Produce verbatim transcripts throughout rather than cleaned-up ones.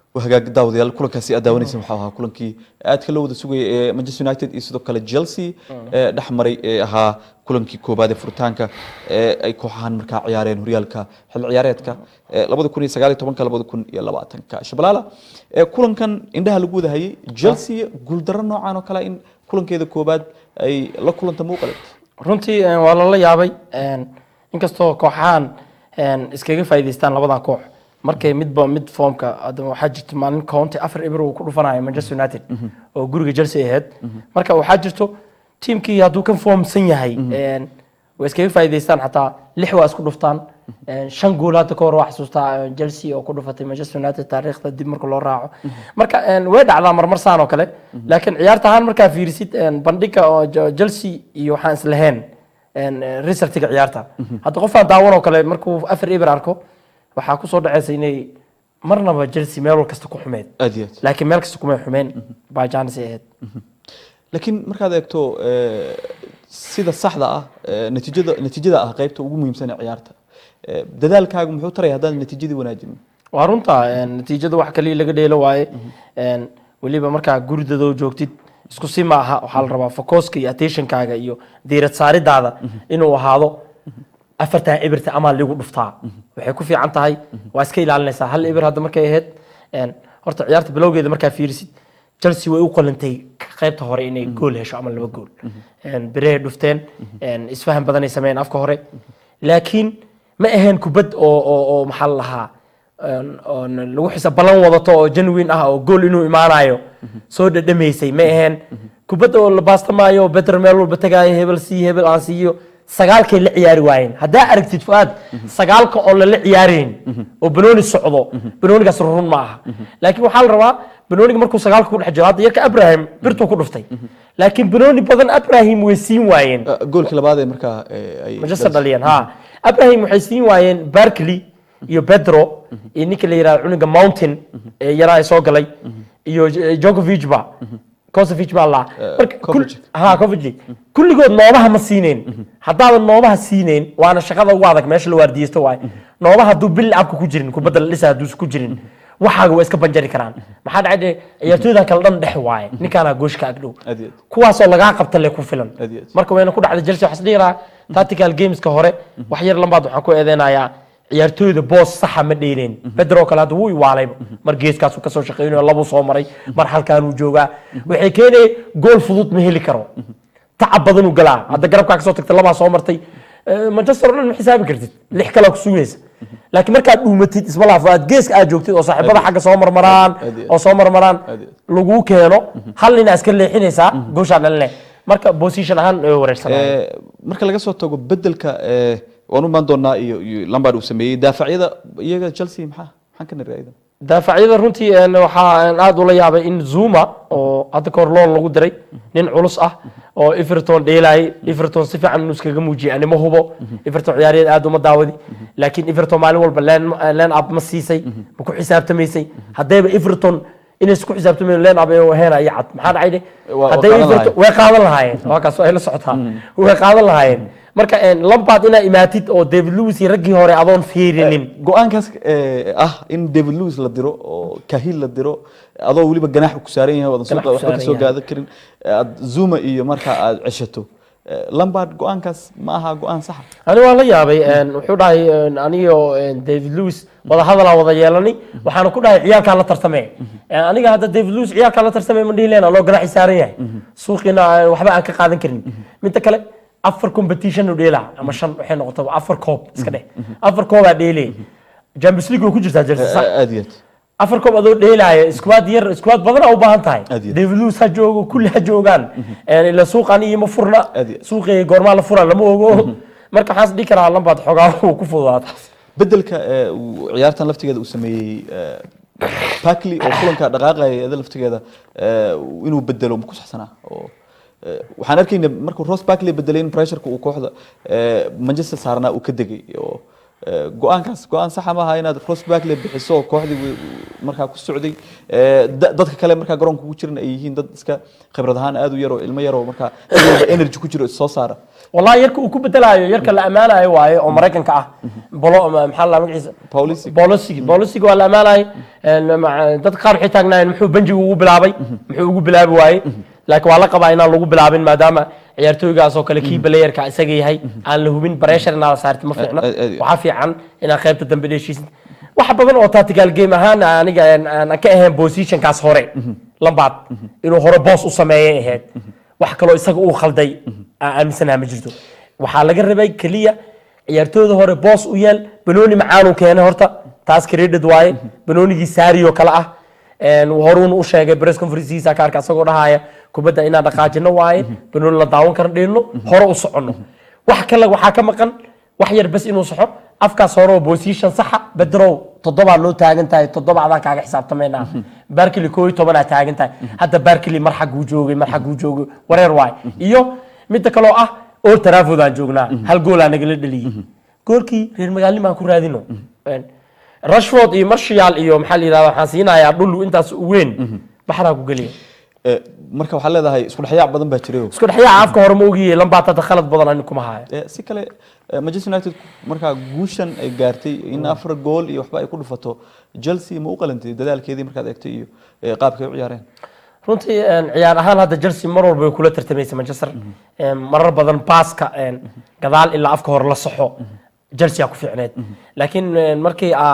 وهجاك داود يلا كلن كاسي أداوني سمحوها كلن كي أدخل لو دسوي مانشستر يونايتد يسدو كلا جيلسي دحمري ها كلن كي كوبادة فرتانكا أي كوحان مركا عيارين هريالكا حل عياريتكا لابد يكون يسجل طبعا كلا لابد يكون يلا باتنكا شبلالا كلن كان عندها لجود هاي جيلسي قول درنا عنه كلا إن كلن كذا كوباد أي لا كلن تمو قلت runtii waa la yaabay een inkastoo kooxahan een iskaga faa'iideystaan labada koox markay midba mid formka adama waxa jirto maalin county afar ibro ku dhufanayo Manchester United oo guriga Chelsea ahayd marka waxa jirto teamkii haduu kan formsan yahay een way iskaga faa'iideystaan hatta lix waa isku dhuftaan een shan gool hadda ka hor wax xasuusta Chelsea oo ku dhufatay Manchester United taariikhda dib marka loo raaco marka een way dhacdaa marmar saan oo kale laakiin ciyaartahan marka fiirisid een bandhiga oo Chelsea iyo waxaan islahayn een resultiga ciyaarta hadda qofaan daawan oo kale markuu afar ibr arko waxa ku soo dhaceysay inay marnaba Chelsea meel kasta ku xumeed laakiin meel kasta kuma xumeen baa Janis ahayd laakiin markaad eegto sida saxda ah natiijada natiijada ah qaybta ugu muhiimsan ee ciyaarta dadaalkaagu muxuu taray hadaan natiijadii wanaajin waa runta natiijada wax kaliya laga dheelo waaye een waliba marka gurdado joogtid isku si ma aha waxa la rabaa focuska iyo attentionkaaga iyo diirad saaridaada inuu ahaado afartan ibirta ama lagu dhuftaa waxay ku fiican tahay waa iska ilaalinaysaa hal ibir hadda markay ahayd een horta ciyaarta bilowgeeda marka fiirisid Chelsea way u qalantay qaybta hore inay gool hesho ama laba gool een birey dhufteen een isfahan badan ay sameeyeen afka hore laakiin ma ahayn kubad oo oo maxal lahaa oo lagu xisaab balan wadato oo genuine ah oo gool inuu imaanayo soo dhadhameysay ma ahayn kubad oo la baastamaayo better meel walba tagaay hebel si hebel aan siiyo sagaalkay la ciyaari waayeen hadaa aragtid Fuad sagaalka oo la ciyaareen oo Benoni socdo Benonigaas run ma aha laakiin waxa la rabaa Benoni markuu sagaalka ku dhex jiro hadda yarka Abraham birtu ku dhuftay laakiin Benoni badan Abraham way siin waayeen goolka labaad ee marka ay Manchester dhaliyeen ha Abraham waxay siin waayeen Barkley iyo Pedro iyo ninka la yiraahdo cunuga Mountain ee yaraa soo galay iyo Djokovic ba Kosovic ba la ha Kosovic kulligood noobaha ma siineen hadaa noobaha siineen waana shaqada ugu adag meesha la waardiysto waay noobaha duu bil abka ku jirin kubadda la dhisaa duu ku jirin waxaaga way iska banjari karaan maxaa dhacay ciyaartooyda kala dhan dhex waay ninkaana gooshka agdhow kuwaas oo laga qabta le ku filan marka wayna ku dhacday Chelsea waxa dhiiraa tactical games ka hore wax yar lambaad waxaan ku eedeynayaa ciyaartooyda boos sax ma dheeleen Pedro kala duu uu waalay mar geeskaas uu ka soo shaqeeyay labo soo maray mar halkaan uu joogaa waxay keenay gool fudud ma heli karo تعب بدن وقلع هذا قرب كاك صوتك تلبا سو مرتي مانشستر ما حسابي كرتid lix kala ku suugeys laakiin marka aad dhuumatid isbala faad geeska aad joogtid oo saaxiibada xagga soo marmaraan oo soo marmaraan lagu keeno hal ina iska leexinaysa goosha dhalle marka position ahaan wareersanaa marka laga soo tago bedelka waanu maan doonaa iyo Lampard uu sameeyay daafacyada iyaga Chelsea maxaa maxaan ka niraayada daafacyada runtii waxa aad u la yaabay in Zuma oo hadda kor loo lagu diray nin culus ah oo Everton dheelay Everton si fiican uu iskaga muujiyay anima hubo Everton ciyaariyad aad uma daawadi laakiin Everton maalin walba leen leen ab ma siisay ma ku xisaabtamaysay hadayba Everton inay isku xisaabtamayeen leen ab oo heena iyo cad maxaa dhacay haday Everton way qaadan lahaayeen waa kaas ay la socotaa way qaadan lahaayeen marka een Lampard ina imaatid oo David Luiz ragii hore adoon fiirinin go'aankaas ah in David Luiz la diro oo Cahill la diro adoo waliba ganaax ku saaran yahay wadan soo wax ka soo gaada karin Zuma iyo marka aad cishato Lampard go'aankaas ma aha go'aan sax ani waa la yaabay een wuxuu dhahay aniyo David Luiz wada hadal wada yeelanay waxaan ku dhahay ciyaarka la tartamay aniga hadda David Luiz ciyaarka la tartamay ma dhiileen loo ganaax saaran yahay suuqina waxba aan ka qaadan karin mid kale afar competition oo dheela ama shan waxay noqotay afar koob iska dheh afar koob aa dheelay Champions League oo ku jirta Chelsea aadiyad afar koob adoo dheelay squad yar squad badan oo baahan tahay David Luiz ha joogo kulli ha joogan ee ila suuqani iyo ma furna suuqii goorma la fura lama ogo marka xaas dhig karaa Lampard xogaa uu ku fududaata bedelka ciyaartan laftigeeda uu sameeyay Barkley oo kulanka dhaqaaqay ee laftigeeda inuu bedelo ma ku saxsanaa oo waxaan arkaynaa markuu Ross Barkley bedeleen pressure-ka uu kooxda Manchester saarna uu ka degay oo go-aankaas go-aan saxa maaha inaad cross back le bixiso kooxdii markaa ku socday dadka kale markaa garoonka ugu jiran ay yihiin dad iska khibrad ahaan aad u yar oo ilmo yar oo markaa energy ku jiro soo saara wallahi yarka uu ku bedelayo yarka la amaanayo waaye oo Mareykanka ah bolo maxaa la magaciisa policy policy policy waa la amaanayo dad qaar waxay taagnayeen muxuu banjigu ugu bilaabay muxuu ugu bilaabi waayay laakiin waa la qabaa inaan lagu bilaabin maadaama ciyaartooygaas oo kale key playerka isaga yahay aan la hubin pressure inaa saartay ma fiicna waxa fiican inaa qaybta dambe dheeshiisin waxa badan oo tactical game ahaan aniga aan ka ahayn position kaas hore lambaad inuu hore boss u sameeyay ahayd wax kale oo isaga uu khalday aaminsanahay ma jirto waxa laga rabay kaliya ciyaartooyda hore boss u yeel banooni macaan uu keenay horta taas credit waaye banoonigii saariyo kala ah een horuun u sheegay press conference ka arka asagoo dhahaya kubadda inaan dhaqaajino waaye banooni la daawan karo dheelno hore u socono wax kale waxa ka maqan wax yar bas inuu saxo afkaas hore oo position saxa bedrow toddoba loo taagan tahay toddoba adan kaaga xisaabtamayna Barkley koob iyo toban taagan tahay hadda Barkley mar xaq uu joogay mar xaq uu joogay wareer waay iyo mid kale oo ah Old Trafford aan joognaa hal gool aan naga dhaliyay goolkii reer magaalnimo aan ku raadino Rashford iyo Martial iyo maxaa la yiraahdaa waxaan siinayaa dhul intaas u weyn baxra ku galiyo marka waxa leedahay isku dhaxyaac badan baa jiray isku dhaxyaac afka hore ma ogiyay lambaata khalad badan aan kuma hayo si kale Manchester United marka guushan ay gaartay in afar gool iyo waxba ay ku dhufato Chelsea ma u qalantay dadaalkeedii markaad eegtay iyo qaabkay u ciyaareen runtii ciyaar ahaan hadda Chelsea mar walba ay kula tartamaysa Manchester marar badan baaska gadaal ilaa afka hore la saxo Chelsea ku fiicneed laakiin markii aa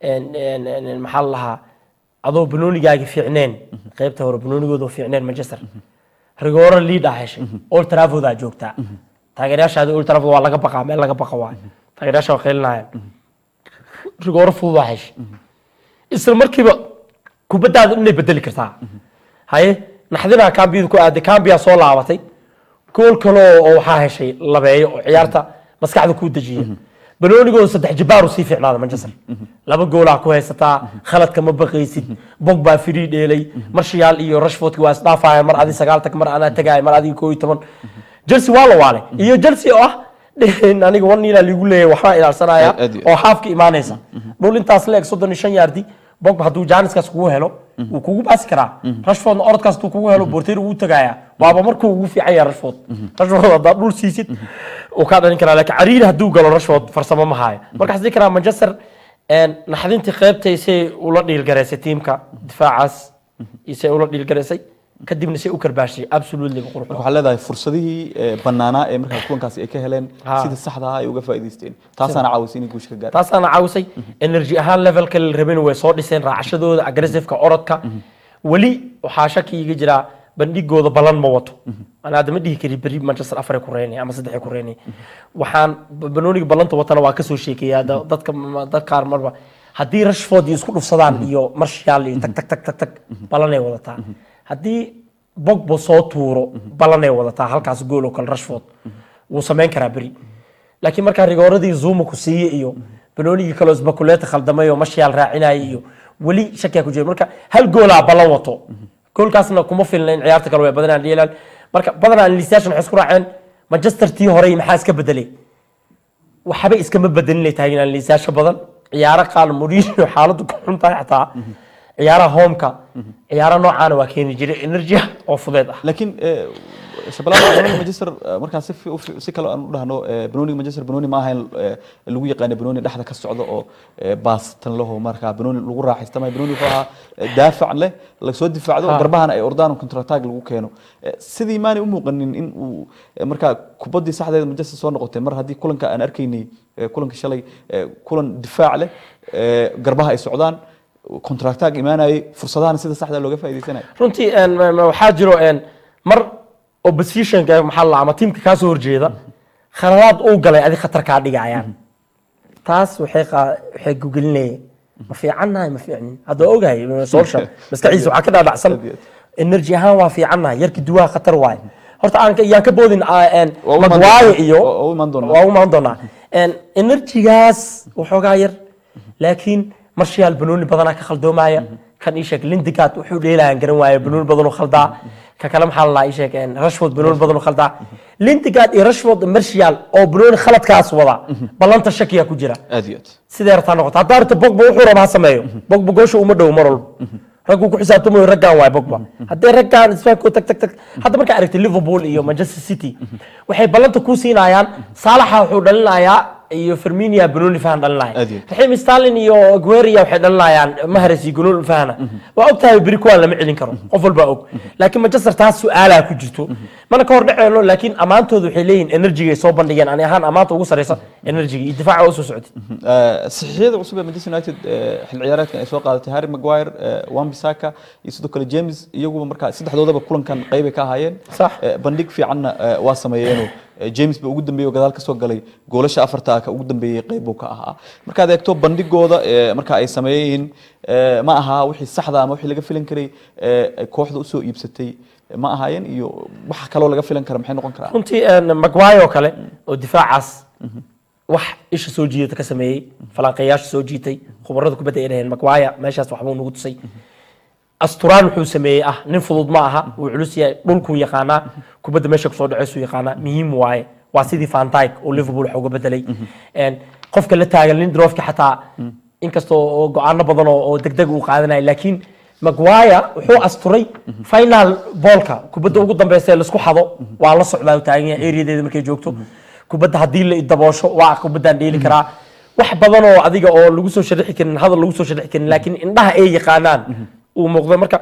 maxaa lahaa adoo banoonigaaga fiicneen qaybta hore banoonigooda fiicneen Manchester rigoora lead ah heshay Old Trafford aa joogtaa taageerayaasha Old Trafford waa laga baqaa meel laga baqa waay taageerayaasha waa qeylinaayeen rigoora fudud ah heshay isla markiiba kubaddaada inay bedeli kartaa haye naxdina kaambiyada ku aaday kaambiya soo laabatay gool kale oo waxa heshay labeeyo oo ciyaarta maskaxda ku dajiyay banoonigooda saddex jibaar u sii fiicnaada Manchester laba gool ah ku haysataa khaladka ma baqaysid Pogba free dheelay Martial iyo Rashford waa isdhaafayaan mar adi sagaal tag mar ana tagay mar adi koob iyo toban Chelsea waa la waale iyo Chelsea oo ah aniga one nil ligu leeyahay waxa ilaalsanaya oo halfka imaanaysa dhul intaas leeg soddon iyo shan yardi Pogba haduu Janiskaas kugu helo uu kugu baasi karaa Rashford orodkaas tuu kugu helo borteer uu tagaya waaba markuu ugu fiican yahay Rashford Rashford hada dhul siisid oo ka dhalin kara laakiin cariir haduu galo Rashford farsamo ma hayo marka xasdi kara Manchester een naxdintii qaybtaysay uu la dhiil gareysay teamka difaacaas isay uu la dhiil gareysay kadibna si u karbaashay absolutely qurux waxa leedahay fursadihii banaana ee markaa kulankaas ay ka heleen sida saxda ah ay uga faa'iideysteen taasana caawisay in guush ka gaar taasana caawisay energy ahaan levelka la rabin way soo dhiseen raacashadooda aggressive ka orodka wali waxa shakiga jira bandhigooda balan ma wato ana aad ma dhihi kari bari Manchester afar ku reynay ama saddex ku reynay waxaan banooniga balanta watana waa ka soo sheekeeyaa dadka dad qaar marba hadii Rashford isku dhufsadaan iyo Martial iyo tag tag tag tag balan ay wadataa hadii Pogba soo tuuro balan ay wadataa halkaas gool oo kale Rashford wuu sameyn karaa bari laakiin marka rigooradii Zuma ku siiyay iyo banoonigii kale isbakuleeta khaldamay oo Martial raacinay iyo wali shakiya ku jira marka hal gool ah balan wato goolkaasna kuma filnayn ciyaarta kale way badanaan dheelaan marka badanaan liisashan waxay isku raaceen Manchester tii hore maxaa iska bedelay waxba iska ma bedelin taagna liisasha badan ciyaaro qaal Mourinho xaaladdu ku xuntahay xataa ciyaaraha home-ka ciyaaro noocaan waa keenay jiray energy oo fudeed ah laakiin shabalada Manchester marka si si kale aan u dhahno banooni Manchester banooni ma ahayn lagu yaqaan banooni dhaxda ka socdo oo baas tan laho marka banooni lagu raaxaystay banooni waxa daafac leh la soo difaacdo darbahan ay ordaan counter attack lagu keeno sidii maani u muuqanin in uu marka kubadii saxdeed Manchester soo noqotay mar hadii kulanka aan arkaynay kulanka shalay kulan difaac leh garbaha ay socdaan counter attack imaanay fursadahan sida saxda looga faa'iideysanayo runtii waxa jiro mar opposition ka maxaa la ama teamka ka soo horjeeda khaladaad uu galay adi khatar ka dhigayaan taas waxay waxay googlinay ma fiicanahay ma fiicnin hada ogahay social maskaxiisa waxa ka dhaadacsan energy ahaan waa fiicanahay yarki duwaha khatar waay horta aan yaan ka boodin aan magwaayo iyo waa u maan doonaa en energy gaas waxoogaa yar laakiin Martial banooni badan ka khaldoomaya kan ii sheeg Lindegaard wuxuu dheelayaan garan waaye banooni badan oo khaldaa ka kale maxaa la ii sheeg Rashford banooni badan oo khaldaa Lindegaard iyo Rashford Martial oo banooni khaladkaas wada balanta shakiya ku jira aadiyad sidee rabtaa noqoto hadda arta Pogba wuxuu rabaa sameeyo Pogba goosha uma dhow mar walba raggu ku xisaabtamo raggan waay Pogba hadday raggan isfaanko tag tag tag hadda marka aragtay Liverpool iyo Manchester City waxay balanta ku siinayaan Salah wuxuu dhalinayaa iyo Firmino banooni faan dhalinaya Raheem Sterling iyo Aguero waxay dhalinayaan Mahrez iyo Gunul faana waa ogtahay bari kuwa lama celin karo qof walba og laakiin Manchester taas su'aalaha ku jirto mana ka hor dhaceeno laakiin amaantoodu waxay leeyihiin energy ay soo bandhigeen ani ahaan amaanta ugu sareysa energy iyo difaaca oo soo socday saxiixyada cusub ee Manchester United xil ciyaareedkan ay soo qaadatay Harry Maguire Wan-Bissaka iyo sidoo kale James iyagu marka saddexdoodaba kulankan qayb ka ahaayeen bandhig fiican waa sameeyeen James ba ugu dambeeyay gadaal ka soo galay goolasha afarta ka ugu dambeeyay qayb uu ka ahaa marka aad eegto bandhigooda marka ay sameeyeen ma aha wixii saxda ama wixii laga filan karay kooxda u soo iibsatay ma ahaayeen iyo wax kale oo laga filan karo maxay noqon karaa runtii Maguire oo kale oo difaacaas wax isha soo jiidata ka sameeyay falanqayaasha soo jiitay khubarada kubadda ay dhaheen Maguire meeshaas waxba nagu tusay asturaan wuxuu sameeyay ah nin fudud ma aha uu culus yahay dhulku yaqaana kubadda meesha ku soo dhacaysu yaqaana muhiim waaye waa sidii Van Dijk oo Liverpool waxa uga bedelay een qofka la taagan Lindelof ka xataa inkastoo go'aano badan oo degdeg uu qaadanay laakiin Maguire wuxuu asturay final ballka kubadda ugu dambeysay la isku xado waa la socdaa uu taagan yahay area-deeda markay joogto kubadda hadii la daboosho waa kubaddan dheeli karaa wax badan oo adiga oo lagu soo sharixi karin hadal lagu soo sharixi karin laakiin indhaha ay yaqaanaan uu muuqdo marka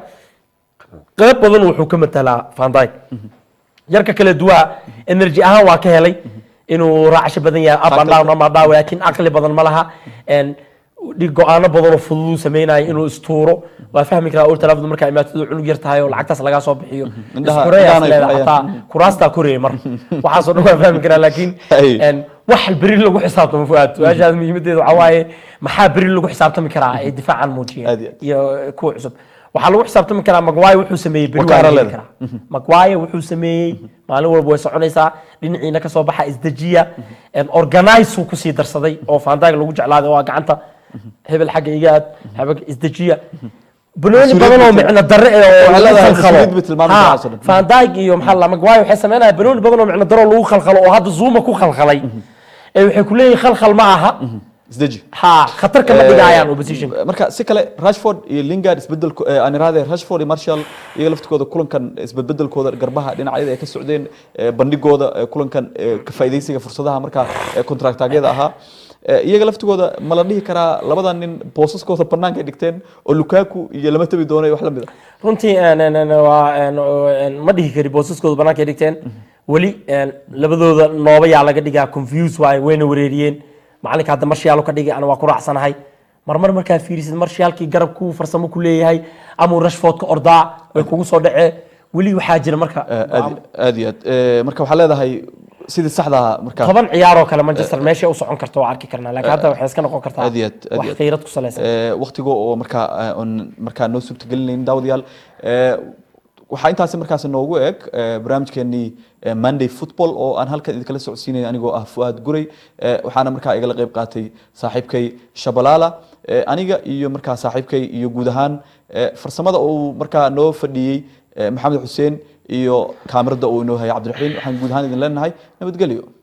qayb badan wuxuu ka matalaa Van Dijk yarka kala duwa energy ahaan waa ka helay inuu raacsho badan yahay up and down ama daaw laakiin aqli badan ma laha een dhig go'aano badan oo fudud sameeyay inuu istuuro waa fahmi karaa oo talaafadu marka imaatadu cunug yar tahay oo lacagtaas laga soo bixiyo iskureeyay kuraasta kureey mar waxa soo dhaw fahmi karaa laakiin een wax bari lagu xisaabtamo fuaad waashaad muhiimadeedu waxa waaye maxaa bari lagu xisaabtami karaa ee difaacan muujiya iyo kuwa cusub waxa lagu xisaabtami karaa Maguire wuxuu sameeyay bari waa karaa Maguire wuxuu sameeyay maalin walba way soconaysaa dhinaciina ka soo baxa isdajiya een organize ku sii darsaday oo Van Dijk lagu jeclaaday oo gacanta hebel xagga igaad hebel isdajiya بنوني بدنهم معنا الدرع ولا خلخلوا فان دايق يوم حلا مقواي وحي سميناها بنوني بدنهم معنا الدرع لو خلخلوا وهذا الزومة كو خلخلي وحي كلين خلخل معها isdaji ha khatar kama dhigayaan opposition marka si kale Rashford iyo Lingard isbedel aan raadey Rashford iyo Martial iyaga laftkooda kulankan isbedbedelkooda garbaha dhinacyada ay ka socdeen bandhigooda kulankan ka faa'iideysiga fursadaha marka contract-aagada aha iyaga laftigooda ma la dhihi karaa labadan nin boosaskooda banaanka dhigteen oo Lukaku iyo lama tabi doonay wax la mid ah runtii waa ma dhihi kari boosaskooda banaanka dhigteen wali labadooda nooba yaa laga dhigaa confuse waay wayna wareeriyeen macalinka hadda Martial ka dhigay ana waa ku raacsanahay marmar markaa fiirisid Martialkii garabku farsamo ku leeyahay ama Rashford ka ordaa way kugu soo dhacay wali waxa jira marka aad iyo aad marka waxa leedahay sidii saxda marka toban ciyaar oo kale Manchester meesha u socon karto waa arki karnaa laakiin hadda waxay iska noqon kartaa wax qiirad ku saleysan waqtiga oo marka marka noo suurtagelinayn daawadayaal waxa intaas markaas noogu eeg barnaamijkeeni Monday Football oo aan halkan idin kala socodsiinay anigoo ah Fuad Guray waxaana markaa igala qayb qaatay saaxiibkay Shabalala aniga iyo markaa saaxiibkay iyo guud ahaan farsamada oo markaa noo fadhiyay Maxamed Xuseen iyo kaamirada oo inoo hayay Cabdiraxiin waxaan guud ahaan idin leenahay nabadgelyo